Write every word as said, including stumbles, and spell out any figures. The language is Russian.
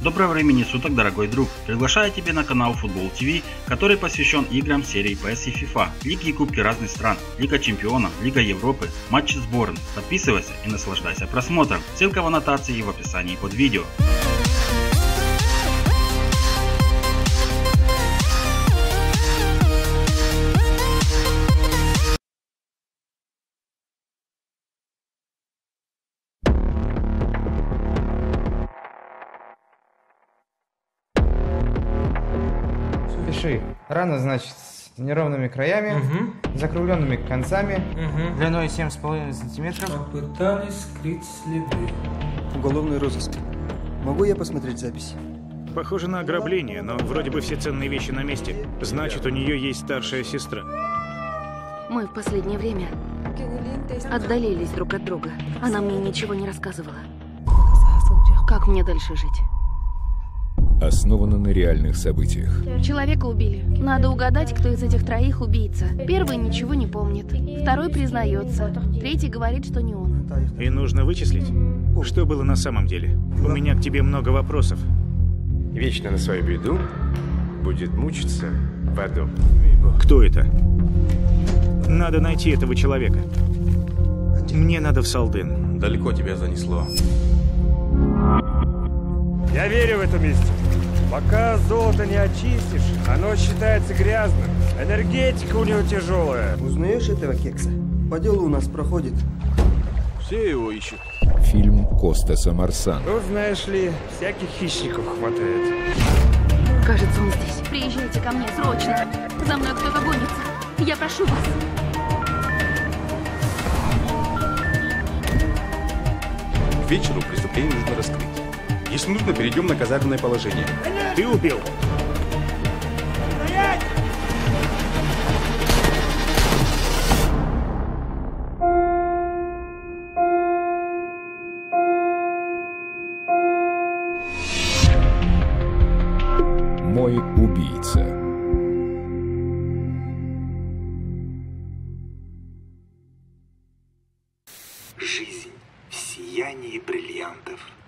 Доброго времени суток, дорогой друг! Приглашаю тебя на канал Футбол ТВ, который посвящен играм серии пи эс и FIFA, лиги и кубки разных стран, Лига Чемпионов, Лига Европы, матчи сборных. Подписывайся и наслаждайся просмотром. Ссылка в аннотации и в описании под видео. Пиши. Рана, значит, с неровными краями, Угу. закругленными концами, Угу. длиной семь с половиной сантиметров. Попытались скрыть следы. Уголовный розыск. Могу я посмотреть запись? Похоже на ограбление, но вроде бы все ценные вещи на месте. Значит, у нее есть старшая сестра. Мы в последнее время отдалились друг от друга. Она мне ничего не рассказывала. Как мне дальше жить? Основано на реальных событиях. Человека убили. Надо угадать, кто из этих троих убийца. Первый ничего не помнит. Второй признается. Третий говорит, что не он. И нужно вычислить, что было на самом деле. У меня к тебе много вопросов. Вечно на свою беду будет мучиться в аду. Кто это? Надо найти этого человека. Мне надо в Салдын. Далеко тебя занесло. Я верю в это месте. Пока золото не очистишь, оно считается грязным. Энергетика у него тяжелая. Узнаешь этого кекса? По делу у нас проходит. Все его ищут. Фильм Костаса Марсана. Ну, знаешь ли, всяких хищников хватает. Кажется, он здесь. Приезжайте ко мне срочно. За мной кто-то гонится. Я прошу вас. К вечеру преступление нужно раскрыть. Если нужно, перейдем на казарменное положение. Ты убил? Мой убийца. Жизнь в сиянии бриллиантов.